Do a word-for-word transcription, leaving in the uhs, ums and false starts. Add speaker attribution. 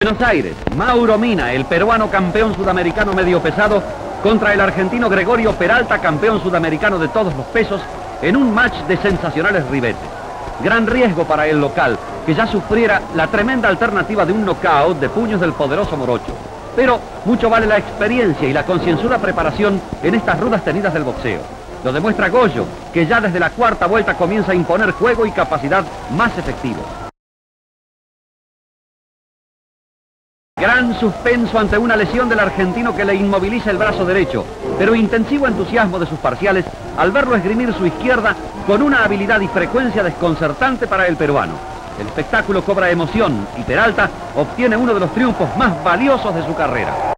Speaker 1: Buenos Aires, Mauro Mina, el peruano campeón sudamericano medio pesado, contra el argentino Gregorio Peralta, campeón sudamericano de todos los pesos, en un match de sensacionales ribetes. Gran riesgo para el local, que ya sufriera la tremenda alternativa de un knockout de puños del poderoso Morocho. Pero mucho vale la experiencia y la concienzuda preparación en estas rudas tenidas del boxeo. Lo demuestra Goyo, que ya desde la cuarta vuelta comienza a imponer juego y capacidad más efectivos. Gran suspenso ante una lesión del argentino que le inmoviliza el brazo derecho, pero intensivo entusiasmo de sus parciales al verlo esgrimir su izquierda con una habilidad y frecuencia desconcertante para el peruano. El espectáculo cobra emoción y Peralta obtiene uno de los triunfos más valiosos de su carrera.